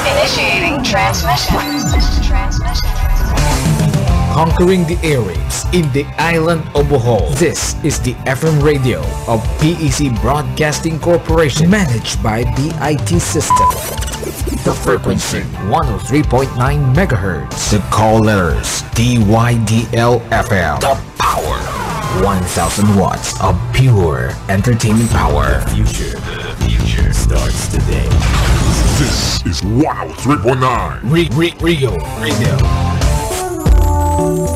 Initiating transmission. Conquering the airwaves in the island of Bohol. This is the FM radio of PEC Broadcasting Corporation, managed by the IT system. The frequency 103.9 MHz. The call letters dydl-fm. The power 1000 watts of pure entertainment power. The future starts today. This is 103.9 Rio Radio.